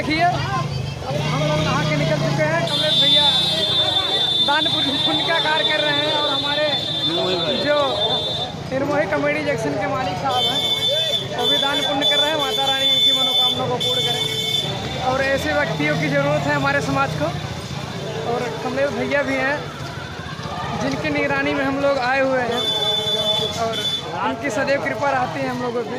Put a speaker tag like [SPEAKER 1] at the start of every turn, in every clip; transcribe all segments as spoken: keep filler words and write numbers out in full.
[SPEAKER 1] देखिए हम लोग नहा के निकल चुके हैं। कमलेश भैया दान पुण्य का कार्य कर रहे हैं और हमारे जो निर्मोही कॉमेडी जंक्शन के मालिक साहब हैं वो भी दान पुण्य कर रहे हैं। माता रानी इनकी मनोकामना को पूर्ण करें और ऐसे व्यक्तियों की ज़रूरत है हमारे समाज को। और कमलेश भैया भी हैं जिनकी निगरानी में हम लोग आए हुए हैं और उनकी सदैव कृपा रहती है हम लोगों पे।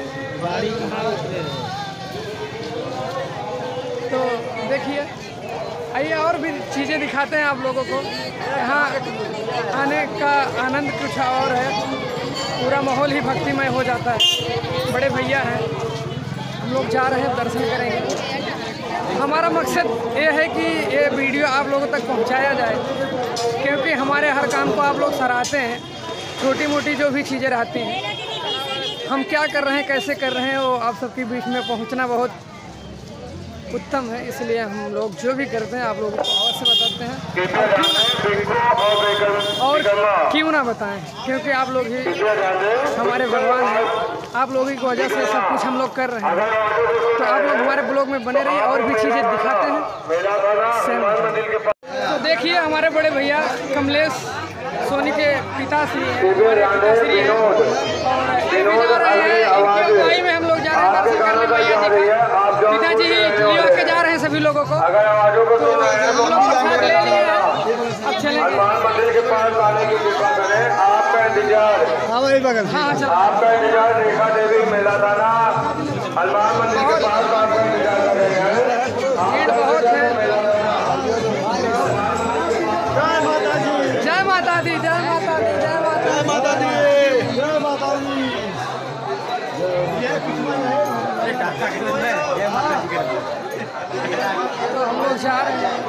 [SPEAKER 1] तो देखिए आइए और भी चीज़ें दिखाते हैं आप लोगों को। यहाँ आने का आनंद कुछ और है, पूरा माहौल ही भक्तिमय हो जाता है। बड़े भैया हैं, हम लोग जा रहे हैं, दर्शन करेंगे। हमारा मकसद ये है कि ये वीडियो आप लोगों तक पहुंचाया जाए, क्योंकि हमारे हर काम को आप लोग सराहते हैं। छोटी मोटी जो भी चीज़ें रहती हैं, हम क्या कर रहे हैं, कैसे कर रहे हैं, वो आप सबके बीच में पहुंचना बहुत उत्तम है। इसलिए हम लोग जो भी करते हैं आप लोगों को अवश्य बताते हैं और क्यों ना बताएं, क्योंकि आप लोग ही हमारे भगवान हैं। आप लोगों की वजह से सब कुछ हम लोग कर रहे हैं। तो आप लोग हमारे ब्लॉग में बने रहिए और भी चीज़ें दिखाते हैं। तो देखिए हमारे बड़े भैया कमलेश सोनी के पिताश्री हैं, हमारे पिताश्री हैं और ये भी जा रहे हैं। इनकी अगुवाई में हम लोग जा रहे हैं दर्शन करने। भैया जी का पिताजी लियो के जा रहे हैं सभी लोगों को। तो हम लोग प्रसाद ले लिए हैं, अब चलेंगे।
[SPEAKER 2] मंदिर के पास आने की कृपा करें। आपका इंतजार हाँ वही बगल हाँ चलो आपका इंतजार रेखा देवी मेला थाना हनुमान मंदिर के पास आपका इंतजार कर रहे हैं।
[SPEAKER 1] भीड़ बहुत है। जय माता दी, जय माता दी, जय माता दी, जय माता दी, जय माता दी। तो हम लोग जा रहे हैं,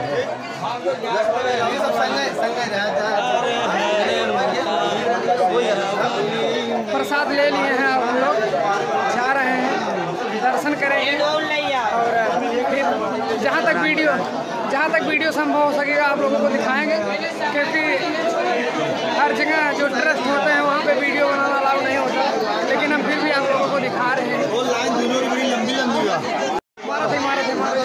[SPEAKER 1] प्रसाद ले लिए हैं, अब हम लोग जा रहे हैं, दर्शन करेंगे और फिर जहाँ तक वीडियो जहाँ तक वीडियो संभव हो सकेगा आप लोगों को दिखाएंगे, क्योंकि हर जगह जो ट्रस्ट होते हैं वहाँ पे वीडियो बनाना अलाउ नहीं होता। लेकिन हम फिर भी आप लोगों को दिखा रहे हैं। वो लाइन दोनों बड़ी लंबी लंबी मारा थे मारा थे मारा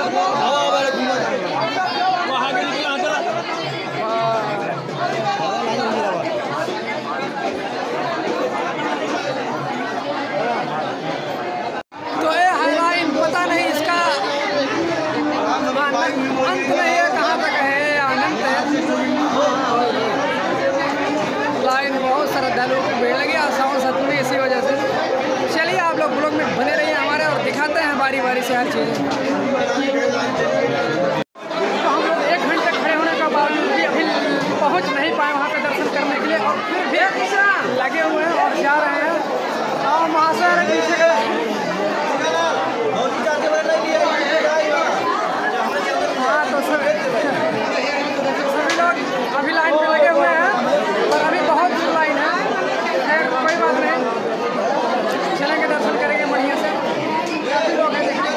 [SPEAKER 1] तो ये लाइन पता नहीं इसका अंत नहीं है, कहाँ तक है, अनंत है। लाइन बहुत श्रद्धालुओं की भीड़ लगी आसाओं सतमी इसी वजह से। चलिए आप लोग ब्लॉग में बने रहिए हमारे और दिखाते हैं बारी बारी से हर चीज़। तो हम लोग एक घंटे खड़े होने का बावजूद भी अभी पहुँच नहीं पाए वहाँ पे दर्शन करने के लिए और फिर भी लगे हुए हैं और जा रहे हैं। और महाशय पीछे का हाँ तो सब सभी लोग अभी लाइन पे लगे हुए हैं और अभी बहुत दूर लाइन है। खैर कोई बात नहीं, चलेंगे दर्शन करेंगे बढ़िया से। काफी लोग हैं देखिए।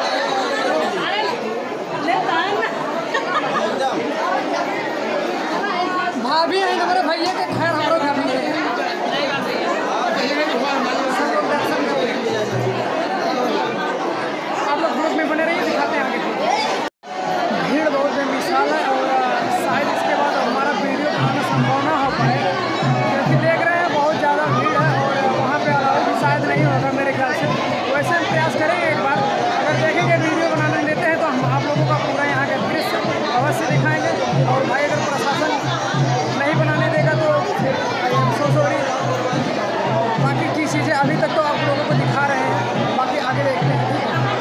[SPEAKER 1] भाभी हैं हमारे भैया के, खैर हम लोग भाभी हैं। आप लोग ग्रुप में बने रहिए, दिखाते हैं आगे। भीड़ बहुत बेमिसाल है और शायद इसके बाद हमारा वीडियो बनाना संभव ना हो पाए, क्योंकि देख रहे हैं बहुत ज़्यादा भीड़ है और वहाँ पे अलाउ भी शायद नहीं होगा मेरे ख्याल से। वैसे हम प्रयास करेंगे एक बार, अगर देखेंगे वीडियो बनाने देते हैं तो हम आप लोगों का पूरा यहाँ का दृश्य अवश्य दिखाएँगे। और भाई अगर प्रशासन नहीं बनाने देगा तो फिर सो सॉरी। बाकी की चीज़ें अभी तक तो आप लोगों को दिखा रहे हैं, बाकी आगे देखते हैं।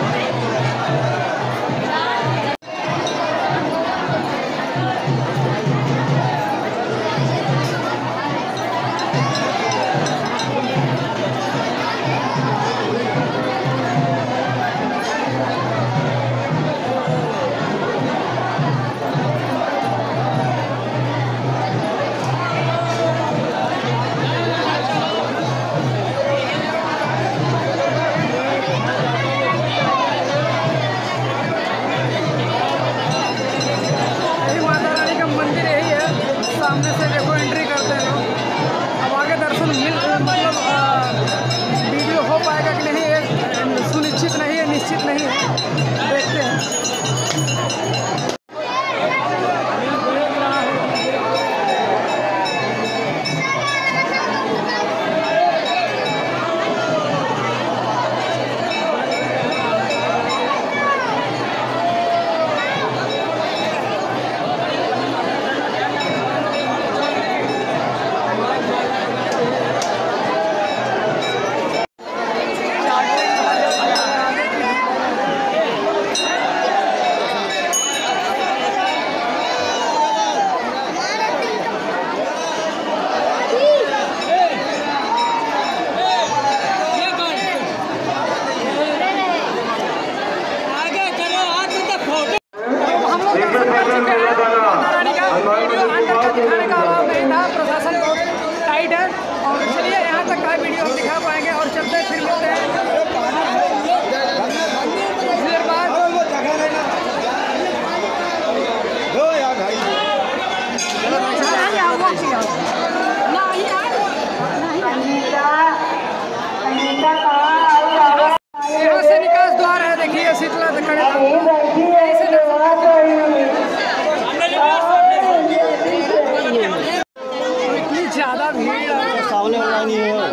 [SPEAKER 1] सामने से देखो एंट्री करते हैं लोग। अब आगे दर्शन मिल मतलब वीडियो हो पाएगा कि नहीं ये सुनिश्चित नहीं है, निश्चित नहीं है। देखिए शीतला खड़े इतनी ज्यादा भीड़
[SPEAKER 3] सामने वाला नहीं है,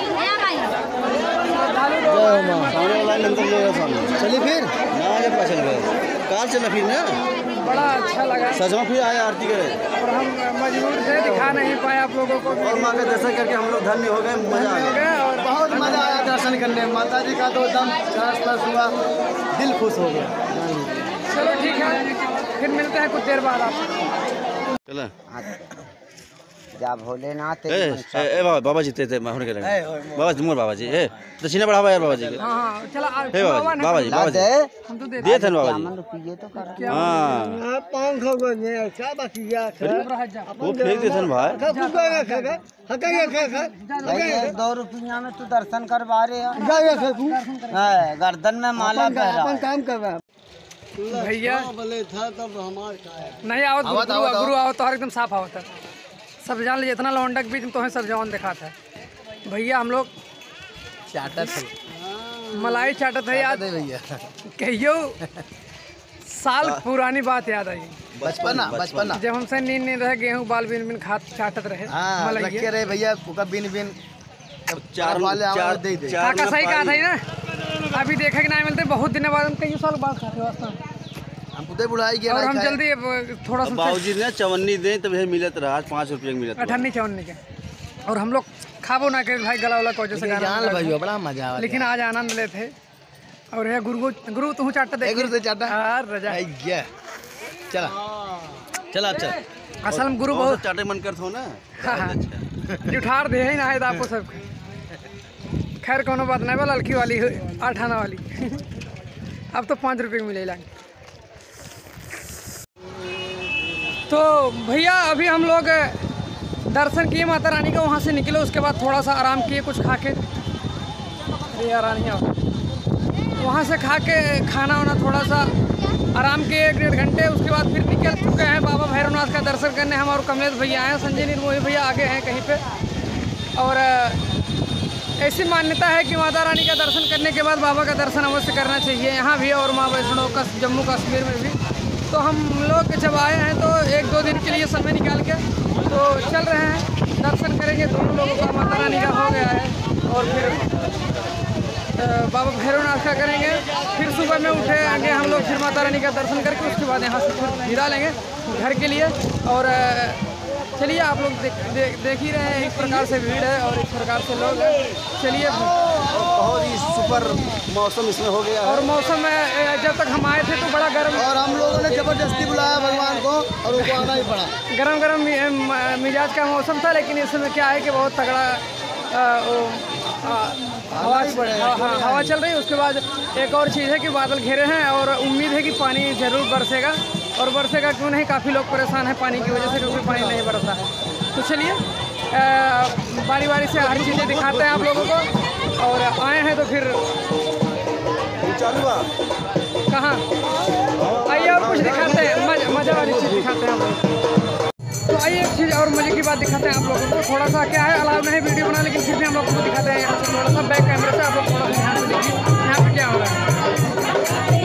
[SPEAKER 3] सामने वाला अंदर जाएगा सामने। चलिए फिर ना जब पता चल गया कार चला फिर ना,
[SPEAKER 1] बड़ा अच्छा लगा।
[SPEAKER 3] सजमा फिर आए आरती करे
[SPEAKER 1] और हम मजबूर थे, दिखा नहीं पाए आप लोगों को।
[SPEAKER 3] और माँ का दर्शन करके हम लोग धन्य हो गए, मजा आ गया
[SPEAKER 1] और
[SPEAKER 3] बहुत मजा आया दर्शन करने। माता जी का तो दम स्पर्श हुआ, दिल खुश हो गया।
[SPEAKER 1] चलो ठीक है, फिर मिलते हैं कुछ देर बाद आप।
[SPEAKER 3] चला
[SPEAKER 4] जा भोलेनाथ
[SPEAKER 3] ए ए बाबा बाबा जी थे होने के लगे बाबा जी मोर बाबा जी ए दक्षिणा बढ़ावा यार बाबा जी के।
[SPEAKER 1] हां हां चला
[SPEAKER 3] हे बाबा जी बाबा जी बाबा जी
[SPEAKER 1] हम तो दे
[SPEAKER 3] दे थे बाबा जी।
[SPEAKER 4] रुपये तो कर
[SPEAKER 3] हां
[SPEAKER 4] पाँच खो गए क्या बाकी क्या
[SPEAKER 3] वो फेंक दे थे भाई।
[SPEAKER 4] दो रुपया में तू दर्शन करवा रहे हैं, गर्दन में माला पहरा काम कर
[SPEAKER 1] भैया
[SPEAKER 4] था तब हमारे
[SPEAKER 1] नहीं आओ गुरु गुरु आओ तो एकदम साफ आओ था सब जान लीजिए। इतना लौंडक भी तुम्हें सब जवान दिखाता है भैया। हम लोग
[SPEAKER 4] चाटा थे
[SPEAKER 1] मलाई चाटत है याद
[SPEAKER 4] भैया,
[SPEAKER 1] कहियो साल पुरानी बात याद आई।
[SPEAKER 4] बचपना बचपना
[SPEAKER 1] जब हमसे नींद नींद रहे गेहूँ बाल बिन बिन खात चाटत रहे
[SPEAKER 4] रखे रहे भैया कुका बिन बिन
[SPEAKER 3] चार वाले चार दे दे
[SPEAKER 1] काका सही कहा था ना। अभी देखा कि नहीं मिलते बहुत दिन बाद हम कई साल बाद खाते वास्तव
[SPEAKER 4] हम खुदे बुढ़ाई गया
[SPEAKER 1] और हम जल्दी थोड़ा सा
[SPEAKER 3] बाबूजी ने चवन्नी दे तब मिलत रहा पाँच रुपये मिलत
[SPEAKER 1] अठन्नी चवन्नी के। और हम लोग खाबो ना के भाई गला वाला कोजो से
[SPEAKER 4] जान भाई बड़ा मजा आया,
[SPEAKER 1] लेकिन आज आनंद ले थे। और ये गुरु गुरु तू चाटा दे
[SPEAKER 4] गुरु से चाटा
[SPEAKER 1] यार रजा
[SPEAKER 4] चला चला चल
[SPEAKER 1] असल में गुरु बहुत
[SPEAKER 3] चाटे मन कर थो ना
[SPEAKER 1] जुठार दे ही ना है आपको सब। खैर कोनो बात नहीं, बोला लड़की वाली आठ आना वाली अब तो पाँच रुपये मिले लागे। तो भैया अभी हम लोग दर्शन किए माता रानी का, वहाँ से निकले। उसके बाद थोड़ा सा आराम किए कुछ खा के, अरे रानी वहाँ से खा के खाना वाना थोड़ा सा आराम किए एक डेढ़ घंटे। उसके बाद फिर निकल चुके हैं बाबा भैरवनाथ का दर्शन करने। हम और कमलेश भैया आए हैं, संजय निर्मोही भैया आगे हैं कहीं पे। और ऐसी मान्यता है कि माता रानी का दर्शन करने के बाद बाबा का दर्शन अवश्य करना चाहिए यहाँ भी और माँ वैष्णो का जम्मू कश्मीर में भी। तो हम लोग जब आए हैं तो एक दो दिन के लिए समय निकाल के तो चल रहे हैं, दर्शन करेंगे। दोनों लोगों का माता रानी का हो गया है और फिर बाबा भैरवनाथ का करेंगे। फिर सुबह में उठे आगे हम लोग फिर माता रानी का दर्शन करके उसके बाद यहाँ से फिर विदा लेंगे घर के लिए। और चलिए आप लोग देख दे, देख ही रहे हैं, इस प्रकार से भीड़ है और इस प्रकार से लोग हैं। चलिए
[SPEAKER 3] बहुत ही सुपर मौसम इसमें हो गया
[SPEAKER 1] और मौसम में जब तक हम आए थे तो बड़ा गर्म
[SPEAKER 4] और हम लोगों ने जबरदस्ती बुलाया भगवान को और उनको आना ही पड़ा।
[SPEAKER 1] गरम गरम मिजाज का मौसम था, लेकिन इस समय क्या है कि बहुत तगड़ा हवा हवा चल रही है। उसके बाद एक और चीज़ है कि बादल घेरे हैं और उम्मीद है कि पानी ज़रूर बरसेगा। और बरसेगा क्यों नहीं, काफ़ी लोग परेशान हैं पानी की वजह से क्योंकि पानी नहीं बरसता है। तो चलिए बारी बारी से हर चीज़ें दिखाते हैं आप लोगों को। और आए हैं तो फिर कहाँ आइए और कुछ दिखाते हैं, मज, मज़ा वाली चीज़ दिखाते हैं आप लोग। तो आइए एक चीज़ और मज़े की बात दिखाते हैं आप लोगों को। थोड़ा सा क्या है, अलाउ नहीं वीडियो बना, लेकिन फिर भी हम लोग को दिखाते हैं यहाँ से थोड़ा सा बैक कैमरे से। आप लोग थोड़ा सा ध्यान से देखिए यहाँ पर क्या हो रहा है।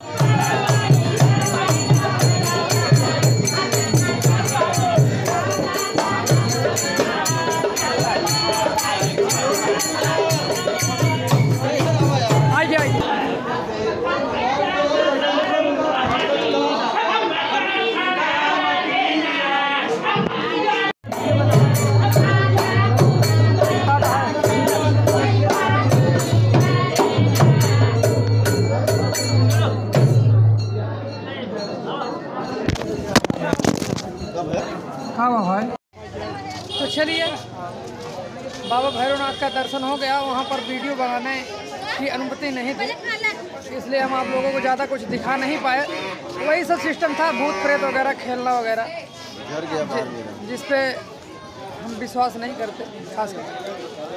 [SPEAKER 1] हाँ भाई तो चलिए बाबा भैरवनाथ का दर्शन हो गया। वहाँ पर वीडियो बनाने की अनुमति नहीं थी, इसलिए हम आप लोगों को ज़्यादा कुछ दिखा नहीं पाए। वही सब सिस्टम था, भूत प्रेत वगैरह खेलना वगैरह, जिस पे हम विश्वास नहीं करते खास कर।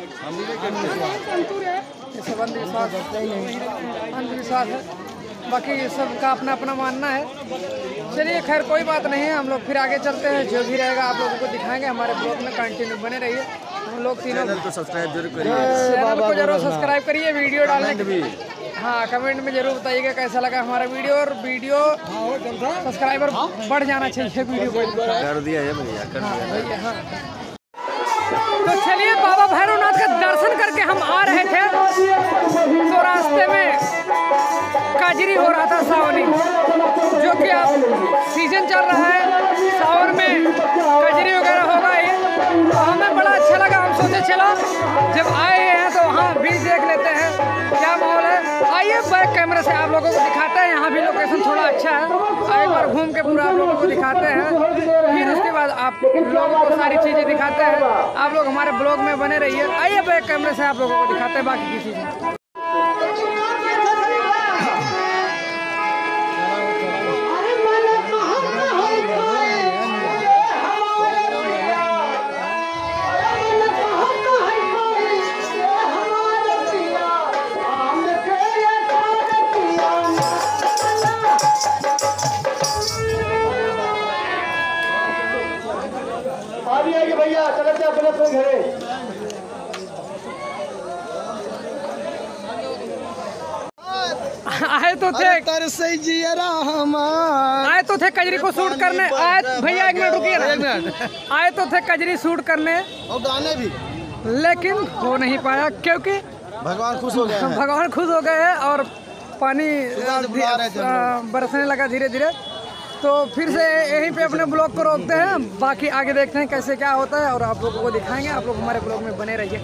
[SPEAKER 1] ये सब अंधविश्वास अंधविश्वास है, बाकी सबका अपना अपना मानना है। चलिए खैर कोई बात नहीं है, हम लोग फिर आगे चलते हैं। जो भी रहेगा आप लोगों को दिखाएंगे। हमारे ब्लॉग में कंटिन्यू बने रहिए। हम लोग तीनों
[SPEAKER 3] चैनल को सब्सक्राइब जरूर करिए,
[SPEAKER 1] चैनल को जरूर सब्सक्राइब करिए। वीडियो डालने के हाँ कमेंट में जरूर बताइएगा कैसा लगा हमारा वीडियो, और वीडियो सब्सक्राइबर बढ़ जाना चाहिए वीडियो को।
[SPEAKER 3] कर दिया है भैया, कर दिया।
[SPEAKER 1] हाँ। तो चलिए बाबा भैरवनाथ का दर्शन करके हम आ रहे थे, तो रास्ते में काजरी हो रहा था सावनी, जो कि अब सीजन चल रहा है, सावन में काजरी वगैरह होगा ही। तो हमें बड़ा अच्छा लगा, हम सोचे चलो जब आए हैं तो वहाँ भी देख लेते हैं क्या माहौल है। आइए बैक कैमरे से आप लोगों को दिखाते हैं, यहाँ भी लोकेशन थोड़ा अच्छा है, एक बार घूम के पूरा आप लोगों को दिखाते हैं, फिर उसके बाद आप लोगों को सारी चीज़ें दिखाते हैं। आप लोग हमारे ब्लॉग में बने रहिए। आइए बैक कैमरे से आप लोगों को दिखाते हैं बाकी की चीज़ें।
[SPEAKER 2] भैया चले जा अपने अपने घरे।
[SPEAKER 1] आए तो थे आए तो थे कजरी को शूट करने, आए भैया एक मिनट रुकिए ना, आए तो थे कजरी शूट करने
[SPEAKER 3] और गाने भी,
[SPEAKER 1] लेकिन हो नहीं पाया क्योंकि
[SPEAKER 3] भगवान खुश हो गए हैं।
[SPEAKER 1] भगवान खुश हो गए हैं और पानी बरसने लगा धीरे धीरे। तो फिर से यहीं पे अपने ब्लॉग को रोकते हैं, बाकी आगे देखते हैं कैसे क्या होता है और आप लोगों को दिखाएंगे। आप लोग हमारे ब्लॉग में बने रहिए।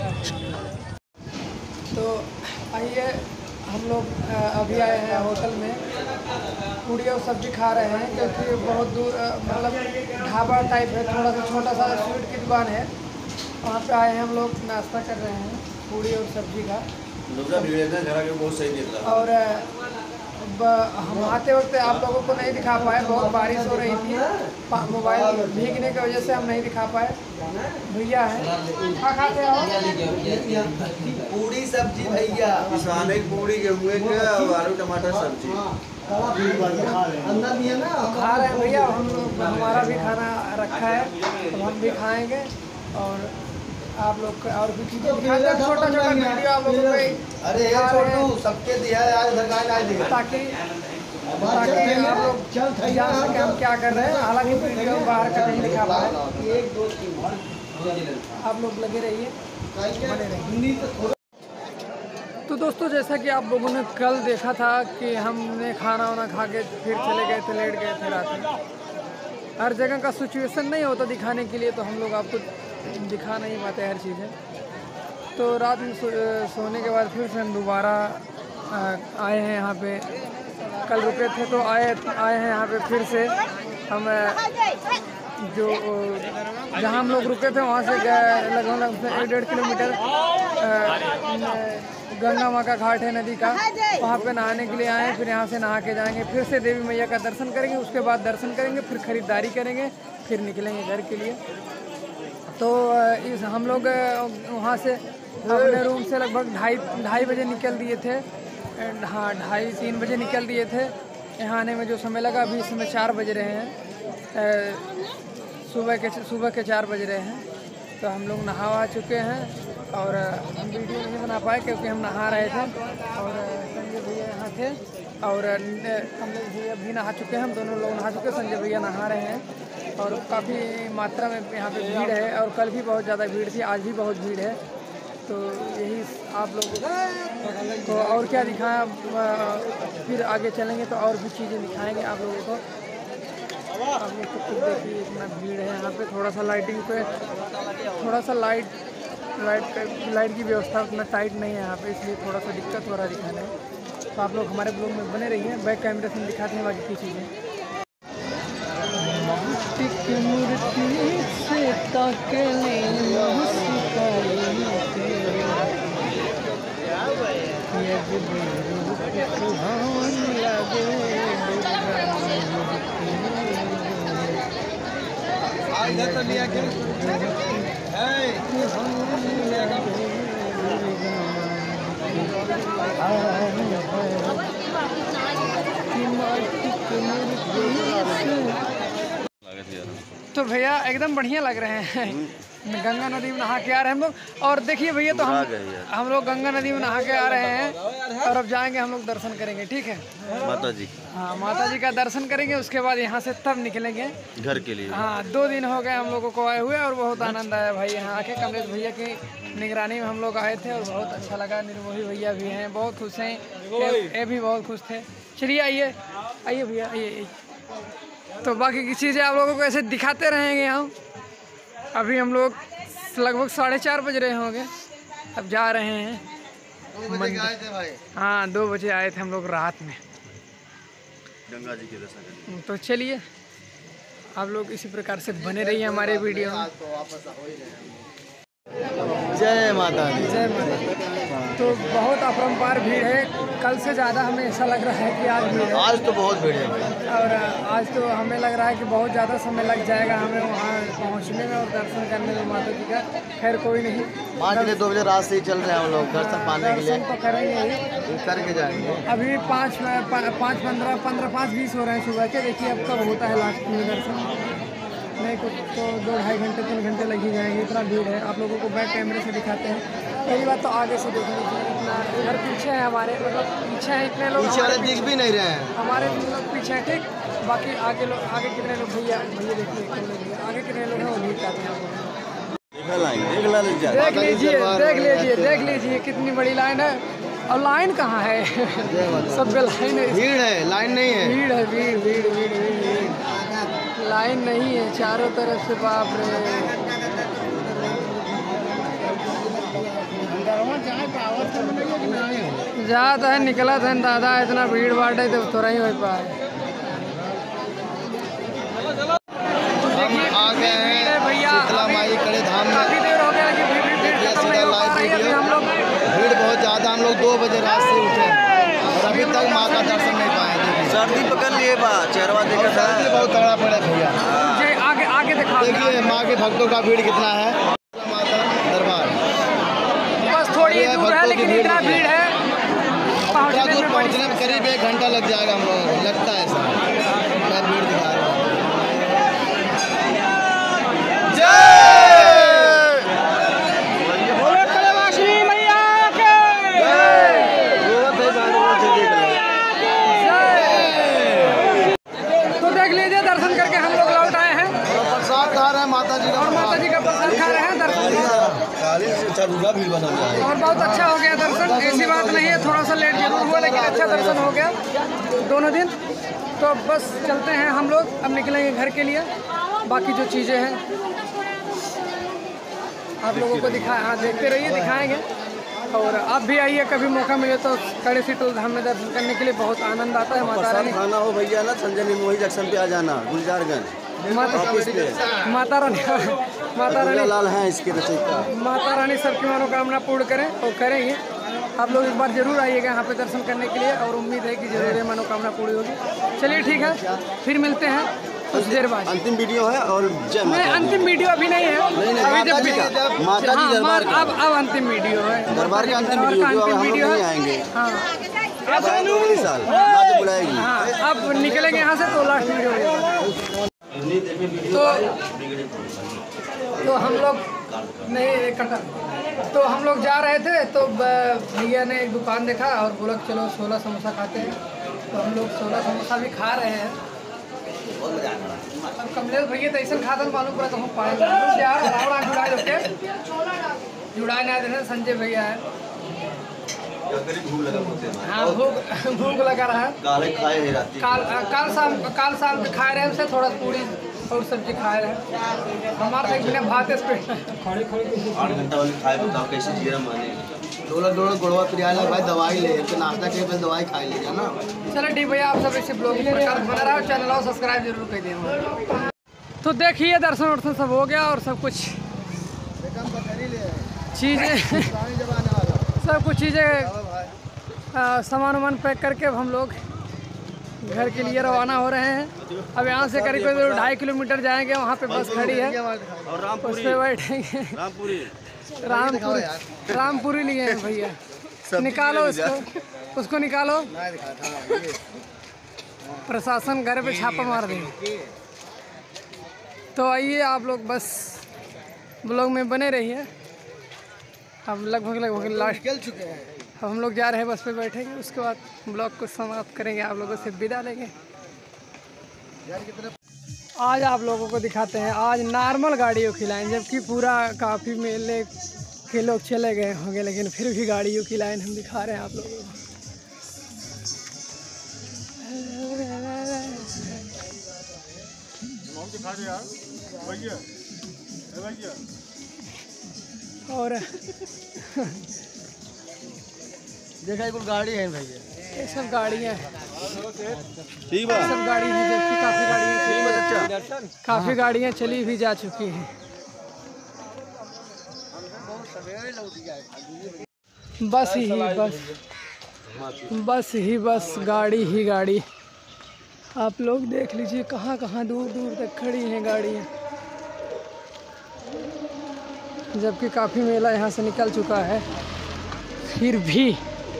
[SPEAKER 1] तो आइए हम लोग अभी आए हैं होटल में, पूड़ी और सब्जी खा रहे हैं क्योंकि बहुत दूर मतलब ढाबा टाइप है, थोड़ा सा छोटा सा स्वीट की दुकान है, वहाँ पे आए हैं हम लोग नाश्ता कर रहे हैं पूड़ी और सब्जी का। बहुत सही देता है। और हम आते वक्त आप लोगों को नहीं दिखा पाए, बहुत बारिश हो रही थी, मोबाइल भीगने की वजह से हम नहीं दिखा पाए। भैया है खा खाते हो
[SPEAKER 3] पूड़ी सब्जी भैया, किसाने पूड़ी गेहूँ के और आलू टमाटर सब्जी अंदर भी है ना,
[SPEAKER 1] खा रहे हैं भैया। हम लोग हमारा भी खाना रखा है तो हम भी खाएंगे और आप लोग को और भी चीज़ें दिखाते हैं, छोटा छोटा वीडियो आप लोगों को।
[SPEAKER 3] अरे छोटू सबके दिया है आज
[SPEAKER 1] ताकि ताकि आप लोग जान सके हम क्या कर रहे हैं। हालांकि वीडियो बाहर का नहीं दिखा पाए, आप लोग लगे रहिए, बने रहिए। तो दोस्तों जैसा कि आप लोगों ने कल देखा था कि हमने खाना वाना खा के फिर चले गए थे, लेट गए थे रात में। हर जगह का सिचुएशन नहीं होता दिखाने के लिए, तो हम लोग आपको दिखा नहीं पाते हर चीज़ें। तो रात में सो, सोने के बाद फिर से हम दोबारा आए हैं यहाँ पे। कल रुके थे तो आए आए हैं यहाँ पे फिर से हम, जो जहाँ हम लोग रुके थे वहाँ से लगभग लगभग एक डेढ़ किलोमीटर गंगा माँ का घाट है नदी का, वहाँ पे नहाने के लिए आए। फिर यहाँ से नहा के जाएंगे, फिर से देवी मैया का दर्शन करेंगे, उसके बाद दर्शन करेंगे, फिर खरीदारी करेंगे, फिर निकलेंगे घर के लिए। तो इस हम लोग वहाँ से अपने रूम से लगभग ढाई ढाई बजे निकल दिए थे। हाँ ढाई तीन बजे निकल दिए थे। यहाँ आने में जो समय लगा अभी इस समय चार बज रहे हैं, सुबह के सुबह के चार बज रहे हैं। तो हम लोग नहा चुके हैं और हम वीडियो नहीं बना पाए क्योंकि हम नहा रहे थे और संजय भैया यहाँ थे और हम लोग भैया भी नहा चुके हैं, हम दोनों लोग नहा चुके हैं, संजय भैया नहा रहे हैं और काफ़ी मात्रा में यहाँ पे भीड़ है और कल भी बहुत ज़्यादा भीड़ थी, आज भी बहुत भीड़ है। तो यही आप लोगों को और क्या दिखाएं, फिर आगे चलेंगे तो और भी चीज़ें दिखाएंगे आप लोगों को। आप लोग को खुद देखिए इतना भीड़ है यहाँ पे। थोड़ा सा लाइटिंग पे थोड़ा सा लाइट लाइट लाइट की व्यवस्था उतना टाइट नहीं है यहाँ पे, इसलिए थोड़ा सा दिक्कत हो रहा है दिखाने में। तो आप लोग हमारे ब्लॉग में बने रहिए, बैक कैमरे से दिखाते हैं बाकी की चीज़ें। तो भैया एकदम बढ़िया लग रहे हैं। गंगा नदी में नहा के आ रहे हैं हम लोग। और देखिए भैया तो हम हम लोग गंगा नदी में नहा के आ रहे हैं और अब जाएंगे हम लोग दर्शन करेंगे, ठीक है
[SPEAKER 3] माता जी।
[SPEAKER 1] हाँ माता जी का दर्शन करेंगे, उसके बाद यहाँ से तब निकलेंगे
[SPEAKER 3] घर के लिए।
[SPEAKER 1] हाँ दो दिन हो गए हम लोगों को आए हुए और बहुत आनंद आया भाई यहाँ आके। कमलेश भैया की निगरानी में हम लोग आए थे और बहुत अच्छा लगा। निर्मोही भैया भी हैं, बहुत खुश हैं, ये भी बहुत खुश थे। चलिए आइए आइए भैया आइए। तो बाकी की चीज़ें आप लोगों को ऐसे दिखाते रहेंगे हम। अभी हम लोग लगभग साढ़े चार बज रहे होंगे, अब जा रहे हैं मंदिर। हाँ दो बजे आए थे हम लोग रात में
[SPEAKER 3] गंगा जी के दर्शन करने।
[SPEAKER 1] तो चलिए आप लोग इसी प्रकार से बने रहिए हमारे वीडियो में।
[SPEAKER 3] जय माता दी।
[SPEAKER 1] जय माता दी। तो बहुत अपरंपार भीड़ है, कल से ज़्यादा हमें ऐसा लग रहा है कि आज भीड़ है।
[SPEAKER 3] आज तो बहुत भीड़ है
[SPEAKER 1] और आज तो हमें लग रहा है कि बहुत ज़्यादा समय लग जाएगा हमें वहाँ पहुँचने में और दर्शन करने में माता जी का। खैर कोई नहीं,
[SPEAKER 3] पाँच बजे दो बजे रात से ही चल रहे हैं हम लोग दर्शन पाने के लिए।
[SPEAKER 1] दर्शन तो करेंगे ही,
[SPEAKER 3] करके जाएंगे।
[SPEAKER 1] अभी पाँच पाँच पंद्रह पंद्रह पाँच बीस हो रहे हैं सुबह के। देखिए अब कब होता है लास्ट में दर्शन, नहीं कुछ तो दो ढाई घंटे तीन घंटे लग ही जाएंगे, इतना भीड़ है। आप लोगों को बैक कैमरे से दिखाते हैं। पहली बात तो आगे से देख लीजिए, इतना इधर पीछे है हमारे, मतलब पीछे है इतने लोग,
[SPEAKER 3] पीछे वाले दिख भी नहीं रहे हैं
[SPEAKER 1] हमारे लोग पीछे हैं, ठीक। बाकी आगे लोग, आगे कितने लोग भैया भैया देखिए आगे कितने लोग हैं वो भीड़ करते हैं। देख लीजिए देख लीजिए देख लीजिए कितनी बड़ी लाइन है। और लाइन कहाँ है? सब लाइन है,
[SPEAKER 3] भीड़ है, लाइन नहीं है।
[SPEAKER 1] भीड़ है, भीड़ भीड़ भीड़ भीड़ लाइन नहीं है चारों तरफ से। बाप रे जाता है निकला था दादा, इतना भीड़ भाड़ है तो थोड़ा ही हो पाए।
[SPEAKER 3] हम आ गए हैं
[SPEAKER 1] भैया
[SPEAKER 3] शीतला माई कड़े धाम में।
[SPEAKER 1] काफी देर हो गया कि भीड़ भीड़ खत्म नहीं हो पा रही है। अभी हम लोग
[SPEAKER 3] भीड़ बहुत ज़्यादा, हम लोग दो बजे रात से उठे और अभी तक माँ का दर्शन नहीं पाए। सर्दी पकड़ लिए बा चेहरा देखा था, बहुत तगड़ा पड़ा भैया।
[SPEAKER 1] मुझे आगे आगे दिखा
[SPEAKER 3] देखिए माँ के भक्तों का भीड़ कितना है। माता दरबार
[SPEAKER 1] बस थोड़ी दूर है लेकिन इतना भीड़ है,
[SPEAKER 3] पहुँचने में पहुँचने में करीब एक घंटा लग जाएगा हम लोगों को, लगता है ऐसा। मैं भीड़ दिखा रहा हूँ।
[SPEAKER 1] तो देख लीजिए दर्शन करके हम लोग लौट आए हैं।
[SPEAKER 3] प्रसाद खा रहे हैं माता जी का,
[SPEAKER 1] और माता जी का प्रसाद खा रहे हैं। दर्शन
[SPEAKER 3] भीड़ बना है
[SPEAKER 1] और बहुत अच्छा हो गया दर्शन, ऐसी बात नहीं है, थोड़ा सा लेट जरूर हुआ लेकिन अच्छा दर्शन हो गया दोनों दिन। तो बस चलते हैं हम लोग, अब निकलेंगे घर के लिए। बाकी जो चीज़ें हैं आप लोगों को दिखा हाँ देखते रहिए, दिखाएंगे। और आप भी आइए कभी मौका मिले तो कड़े सीटोल धाम में दर्शन करने के लिए बहुत आनंद आता है। माता रानी
[SPEAKER 3] खाना हो भैया ना संजय निर्मोही जंक्शन पे आ जाना, गुलजारगंज
[SPEAKER 1] माता माता रानी माता रानी
[SPEAKER 3] लाल हैं इसके रचयिता।
[SPEAKER 1] माता रानी सबकी मनोकामना पूर्ण करें और करेंगे। आप लोग एक बार जरूर आइएगा यहाँ पे दर्शन करने के लिए और उम्मीद है कि जरूर ये मनोकामना पूरी होगी। चलिए ठीक है, फिर मिलते हैं कुछ देर बाद।
[SPEAKER 3] अंतिम वीडियो है और जय
[SPEAKER 1] नहीं अंतिम वीडियो अभी नहीं है, अभी जब
[SPEAKER 3] जब माता जी दरबार का
[SPEAKER 1] अब अब अंतिम वीडियो है,
[SPEAKER 3] दरबार का अंतिम वीडियो जो हम लोग नहीं आएंगे।
[SPEAKER 1] हाँ
[SPEAKER 3] अब आएंगे अगले साल, माँ तो बुलाएगी।
[SPEAKER 1] हाँ अब निकलेंगे यहाँ से तो लास्ट वीडियो होगा। तो तो हम लोग नहीं कटा तो हम लोग जा रहे थे तो भैया ने एक दुकान देखा और बोला चलो सोलह समोसा खाते हैं। तो हम लोग सोलह समोसा भी खा रहे हैं। अब कमलेश भैया तो ऐसा खाता मालूम पड़ा तो हम पाए रावण जुड़ाए लोग जुड़ाए ना देते संजय भैया है। हाँ भूख भूख लगा रहा है। काल काल शाम काल शाम के खाए रहे उसे थोड़ा पूरी और सब्जी खाए रहे। हमारे बिना भात खड़े
[SPEAKER 3] डोला डोला गुड़वा पिरियाला भाई दवाई ले तो नाश्ता के बाद दवाई खा लीजिए ना।
[SPEAKER 1] चलो ठीक भैया, आप सब ऐसे ब्लॉग प्रकार बना रहा हो, चैनल और सब्सक्राइब जरूर कर देना। तो देखिए दर्शन वर्शन सब हो गया और सब कुछ चीज़ें सब कुछ चीज़ें सामान वामान पैक करके अब हम लोग घर के लिए रवाना हो रहे हैं। अब यहाँ से करीब करीब ढाई किलोमीटर जाएंगे, वहाँ पे बस खड़ी है उस पर बैठेंगे। रामपुरी रामपुरी लिए हैं भैया, निकालो उसको उसको निकालो। प्रशासन घर पे छापा मार देंगे। तो आइए आप लोग बस ब्लॉग में बने रहिए। अब लगभग लगभग लास्ट
[SPEAKER 3] निकल चुके हैं।
[SPEAKER 1] अब हम लोग जा रहे हैं, बस पे बैठेंगे, उसके बाद ब्लॉग को समाप्त करेंगे, आप लोगों से विदा लेंगे। आज आप लोगों को दिखाते हैं, आज नॉर्मल गाड़ियों खिलाएं, जबकि पूरा काफ़ी मेले के लोग चले गए होंगे, लेकिन फिर भी गाड़ियों की लाइन हम दिखा रहे हैं आप लोगों को। और
[SPEAKER 3] देखा कुछ गाड़ी है भैया,
[SPEAKER 1] ये सब गाड़ियाँ
[SPEAKER 3] ठीक है,
[SPEAKER 1] सब गाड़ी हैं, जबकि काफ़ी गाड़ियाँ काफ़ी गाड़ियाँ चली भी जा चुकी हैं। बस ही बस बस ही बस गाड़ी ही गाड़ी। आप लोग देख लीजिए कहाँ कहाँ दूर दूर तक खड़ी हैं गाड़ियाँ, जबकि काफ़ी मेला यहाँ से निकल चुका है, फिर भी।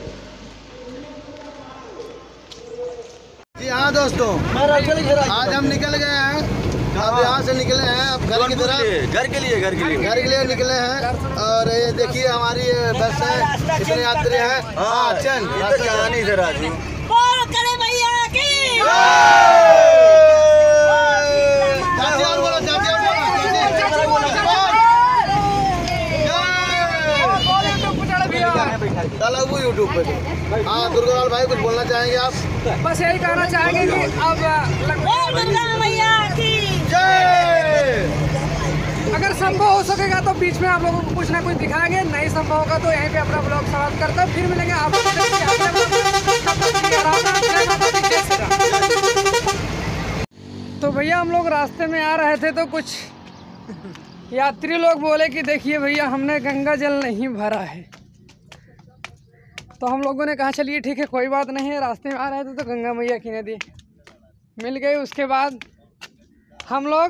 [SPEAKER 3] जी हाँ दोस्तों, आज हम निकल गए हैं, अब यहाँ से निकले हैं, अब घर की तरफ, घर के लिए घर के लिए घर के लिए निकले हैं। और ये देखिए हमारी ये बस है, इतने यात्री हैं। हाँ चल नहीं इधर आज वो यूट्यूब पे। हाँ दुर्गालाल भाई कुछ बोलना चाहेंगे आप?
[SPEAKER 1] बस यही कहना चाहेंगे कि अब अगर संभव हो सकेगा तो बीच में आप लोगों को कुछ ना कुछ दिखाएंगे, नहीं संभव होगा तो यहीं पे अपना ब्लॉग समाप्त करते हैं। फिर मिलेंगे आप लोगों से। तो भैया हम लोग रास्ते में आ रहे थे तो कुछ यात्री लोग बोले कि देखिए भैया हमने गंगा जल नहीं भरा है, तो हम लोगों ने कहा चलिए ठीक है कोई बात नहीं है, रास्ते में आ रहे थे तो गंगा मैया की नदी मिल गई। उसके बाद हम लोग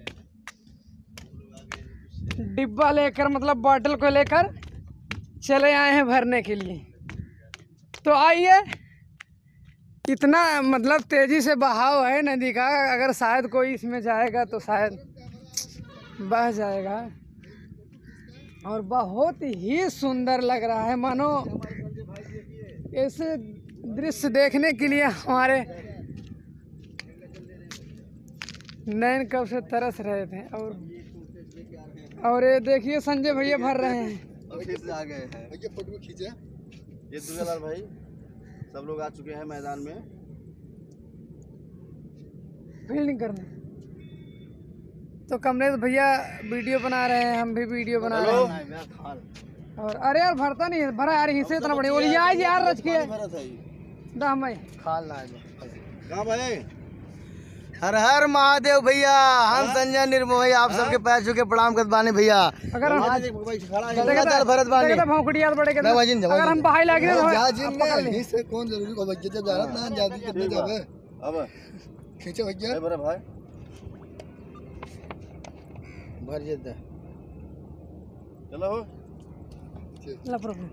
[SPEAKER 1] डिब्बा लेकर मतलब बॉटल को लेकर चले आए हैं भरने के लिए। तो आइए, इतना मतलब तेज़ी से बहाव है नदी का, अगर शायद कोई इसमें जाएगा तो शायद बह जाएगा। और बहुत ही सुंदर लग रहा है, मानो ऐसे दृश्य देखने के लिए हमारे नैन कब से तरस रहे थे। और और ये देखिए संजय भैया भर रहे हैं।
[SPEAKER 3] आ गए हैं भैया, फोटो खींचे। ये दुर्गालाल भाई सब लोग आ चुके हैं मैदान में
[SPEAKER 1] फील्डिंग करने। तो कमलेश भैया वीडियो बना रहे हैं, हम भी वीडियो बना रहे हैं। और अरे यार भरता नहीं है, भरा यार इसे इतना बड़ी बोली यार यार रच के दाम भाई खाल ना
[SPEAKER 3] कहां भाई। हर हर महादेव भैया, हम संजय निर्मोही आप सबके पैर छू के प्रणाम करत बानी भैया।
[SPEAKER 1] अगर हम
[SPEAKER 3] भरत बानी
[SPEAKER 1] भौंकड़ी याद पड़े अगर हम बहाई लागे
[SPEAKER 3] तो कौन जरूरी को बच्चे जब जा रहा ना जादी कितने जावे अब खींचे भैया भर भाई भर जेता चलो हो
[SPEAKER 1] ला प्रभु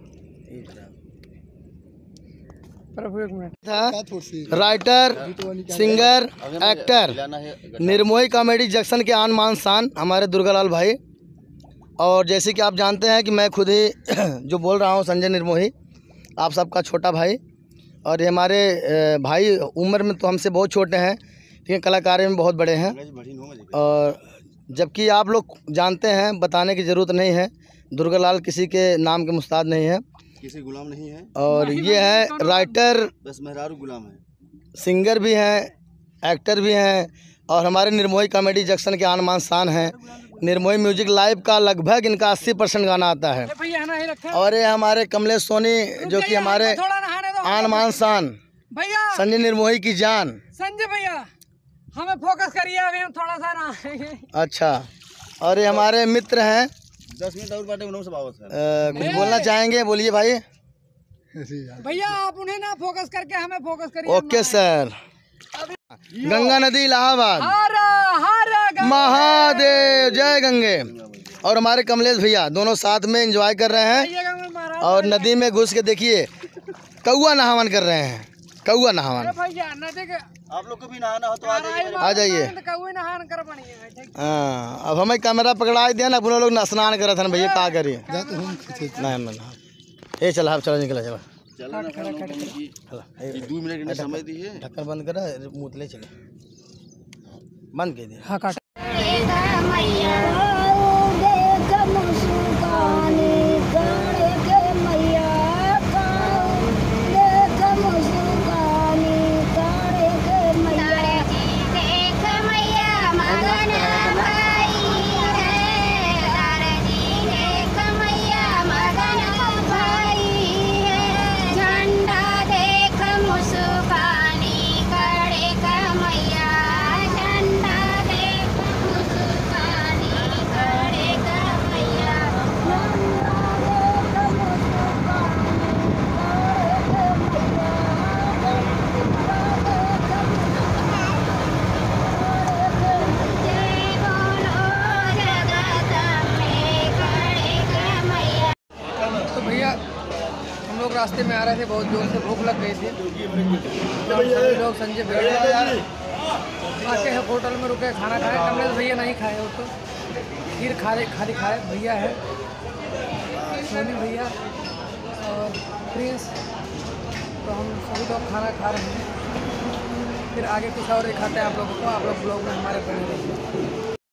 [SPEAKER 1] प्रभु एक मिनट
[SPEAKER 3] था। Writer, singer, actor, Nirmohi comedy junction के आन मान शान हमारे दुर्गालाल भाई। और जैसे कि आप जानते हैं कि मैं खुद ही जो बोल रहा हूँ संजय निर्मोही, आप सबका छोटा भाई। और ये हमारे भाई उम्र में तो हमसे बहुत छोटे हैं, लेकिन कलाकारी में बहुत बड़े हैं। और जबकि आप लोग जानते हैं, बताने की ज़रूरत नहीं है, दुर्गालाल किसी के नाम के मुस्ताद नहीं है, किसी गुलाम नहीं है। और ये है राइटर, बस मेहरारू गुलाम है, सिंगर भी हैं, एक्टर भी हैं, और हमारे निर्मोही कॉमेडी जंक्शन के आन मान शान हैं। निर्मोही म्यूजिक लाइव का लगभग इनका अस्सी परसेंट गाना आता है। और ये हमारे कमलेश सोनी जो कि हमारे आन मान शान
[SPEAKER 1] भैया,
[SPEAKER 3] संजय निर्मोही की जान।
[SPEAKER 1] संजय भैया हमें फोकस करिए, अभी हम थोड़ा सा ना।
[SPEAKER 3] अच्छा, और ये हमारे मित्र हैं। दस मिनट और बाटे उन्होंने सब कुछ बोलना चाहेंगे, बोलिए भाई।
[SPEAKER 1] भैया आप उन्हें ना फोकस करके हमें फोकस करिए।
[SPEAKER 3] Okay sir. गंगा नदी इलाहाबाद,
[SPEAKER 1] हरा हरा
[SPEAKER 3] महादेव, जय गंगे। और हमारे कमलेश भैया दोनों साथ में एंजॉय कर रहे हैं, और नदी में घुस के देखिए कौआ नहावन कर रहे हैं। कौआ नहावन।
[SPEAKER 1] भैया नदी के
[SPEAKER 4] आप लोग को भी नहाना हो तो आ जाइए।
[SPEAKER 3] आ जाइए।
[SPEAKER 1] कौए नहान कर बनी।
[SPEAKER 3] हाँ अब हमें कैमरा पकड़ा दिया ना, अपने लोग स्नान करत हन भैया, का करिए नहीं ना ये चल आप चलो निकला चलो
[SPEAKER 4] चलो ना दो मिनट के समय दी है।
[SPEAKER 3] ढक्कन बंद करा मुतले चले बंद कर दिया।
[SPEAKER 1] हाँ काट रास्ते में आ रहे थे, बहुत जोर से भूख लग गई थी। सभी लोग संजय भैया आके है होटल में रुके, खाना खाए। कमलेश भैया नहीं खाए, वो तो खीर खा खाली खाए। भैया है सोनी भैया और प्रिंस, तो हम सभी लोग खाना खा रहे हैं। फिर आगे कुछ और दिखाते हैं आप लोगों को। आप लोग ब्लॉग में हमारे बने रहिए।